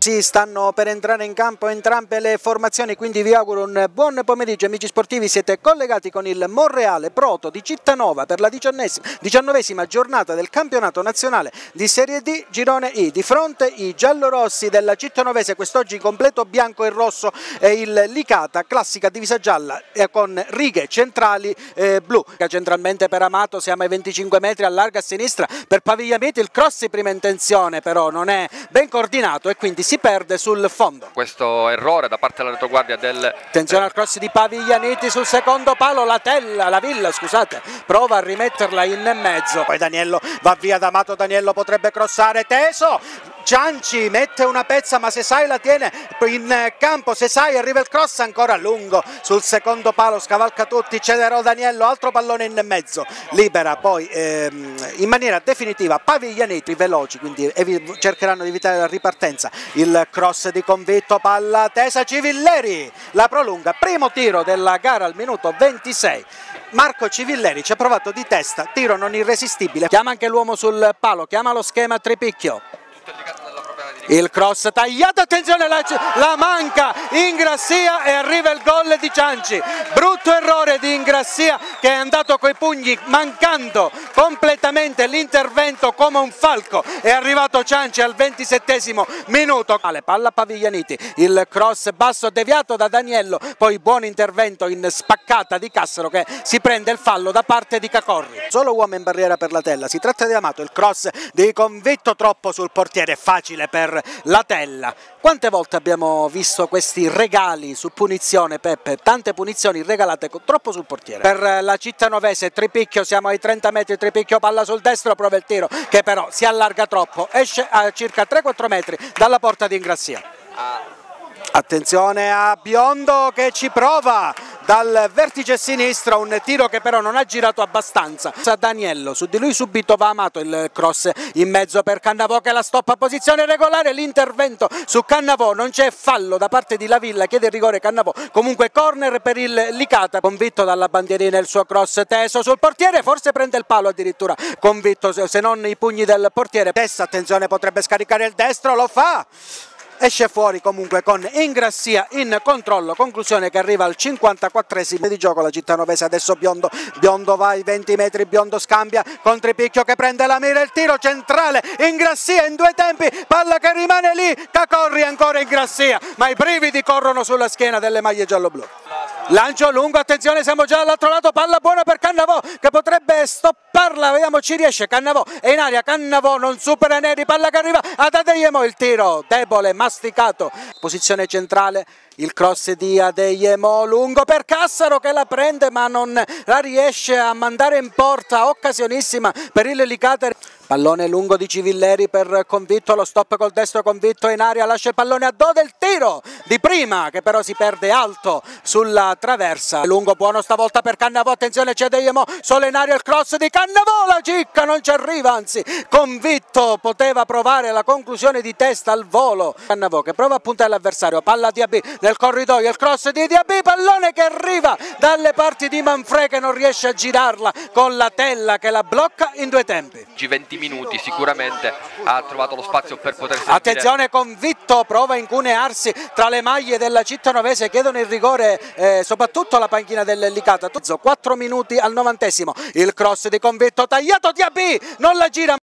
Si stanno per entrare in campo entrambe le formazioni, quindi vi auguro un buon pomeriggio amici sportivi. Siete collegati con il Monreale Proto di Cittanova per la 19ª giornata del campionato nazionale di Serie D Girone I. Di fronte i giallorossi della Cittanovese, quest'oggi completo bianco e rosso, e il Licata, classica divisa gialla con righe centrali blu. Centralmente per Amato, siamo ai 25 metri, allarga a sinistra per Paviglianiti, il cross di prima intenzione però non è ben coordinato e quindi si perde sul fondo. Questo errore da parte della retroguardia del... Attenzione al cross di Paviglianiti sul secondo palo, la Villa scusate, prova a rimetterla in mezzo, poi Daniello va via da Amato, Daniello potrebbe crossare, teso, Cianci mette una pezza ma Sesai la tiene in campo, Sesai arriva il cross ancora lungo sul secondo palo, scavalca tutti, Cederò Daniello, altro pallone in mezzo, libera poi in maniera definitiva Paviglianiti, veloci quindi cercheranno di evitare la ripartenza, il cross di Convitto, palla tesa, Civilleri la prolunga, primo tiro della gara al minuto 26. Marco Civilleri ci ha provato di testa, tiro non irresistibile, chiama anche l'uomo sul palo, chiama lo schema tripicchio. Il cross tagliato, attenzione, la manca Ingrassia e arriva il gol di Cianci. Brutto errore di Ingrassia che è andato coi pugni mancando completamente l'intervento come un falco. È arrivato Cianci al 27esimo minuto. Palla Paviglianiti, il cross basso deviato da Daniello, poi buon intervento in spaccata di Cassaro che si prende il fallo da parte di Cacorri. Solo uomo in barriera per Latella, si tratta di Amato, il cross di Convitto troppo sul portiere, facile per Latella. Quante volte abbiamo visto questi regali su punizione, Peppe? Tante punizioni regalate troppo sul portiere. Per la Cittanovese Tripicchio, siamo ai 30 metri, Tripicchio palla sul destro, prova il tiro che però si allarga troppo, esce a circa 3-4 metri dalla porta di Ingrassia. Attenzione a Biondo che ci prova dal vertice sinistro, un tiro che però non ha girato abbastanza. Daniello, su di lui subito va Amato, il cross in mezzo per Cannavò che la stoppa a posizione regolare, l'intervento su Cannavò, non c'è fallo da parte di Lavilla, chiede il rigore Cannavò, comunque corner per il Licata. Convitto dalla bandierina, il suo cross teso sul portiere, forse prende il palo addirittura Convitto, se non i pugni del portiere. Testa, attenzione, potrebbe scaricare il destro, lo fa! Esce fuori comunque con Ingrassia in controllo, conclusione che arriva al 54esimo di gioco la Cittanovese. Adesso Biondo va ai 20 metri, Biondo scambia con Tripicchio che prende la mira, il tiro centrale, Ingrassia in due tempi, palla che rimane lì, Cacorri ancora Ingrassia, ma i brividi corrono sulla schiena delle maglie giallo-blu. Lancio lungo, attenzione, siamo già all'altro lato, palla buona per Cannavò che potrebbe stopparla, vediamo ci riesce, Cannavò è in aria, Cannavò non supera Neri, palla che arriva ad Adeyemo, il tiro debole, masticato, posizione centrale, il cross di Adeyemo lungo per Cassaro che la prende ma non la riesce a mandare in porta, occasionissima per il Licata. Pallone lungo di Civilleri per Convitto, lo stop col destro, Convitto in aria, lascia il pallone a Dode, il tiro di prima che però si perde alto sulla traversa. Lungo buono stavolta per Cannavò, attenzione c'è Adeyemo, solo in aria il cross di Cannavò, la cicca non ci arriva, anzi Convitto poteva provare la conclusione di testa al volo. Cannavò che prova a puntare l'avversario, palla a Diaby nel corridoio, il cross di Diaby, pallone che arriva dalle parti di Manfrè che non riesce a girarla con Latella che la blocca in due tempi. 20 minuti sicuramente ha trovato lo spazio per poter sentire. Attenzione, Convitto prova a incunearsi tra le maglie della Cittanovese, chiedono il rigore soprattutto la panchina del Licata. 4 minuti al 90esimo, il cross di Convitto tagliato, Diaby non la gira.